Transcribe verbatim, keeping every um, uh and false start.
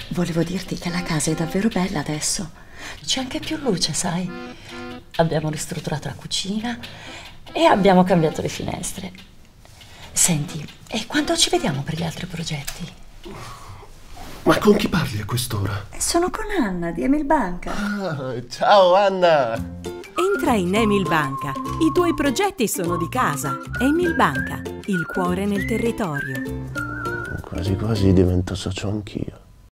volevo dirti che la casa è davvero bella adesso. C'è anche più luce, sai? Abbiamo ristrutturato la cucina e abbiamo cambiato le finestre. Senti, e quando ci vediamo per gli altri progetti? Ma con chi parli a quest'ora? Sono con Anna di Emil Banca. Ah, ciao Anna! Entra in Emil Banca. I tuoi progetti sono di casa. Emil Banca, il cuore nel territorio. Quasi quasi divento socio anch'io.